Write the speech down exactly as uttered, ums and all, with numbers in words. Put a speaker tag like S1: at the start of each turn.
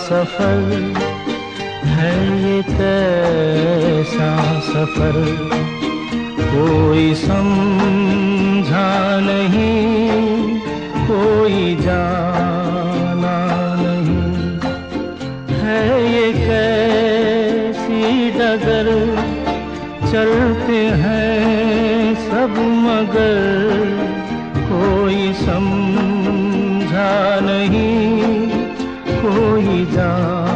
S1: सफर है ये, कैसा सफर कोई समझा नहीं, कोई जाना नहीं। है ये कैसी डगर, चलते हैं सब मगर कोई समझा नहीं, कोई जाना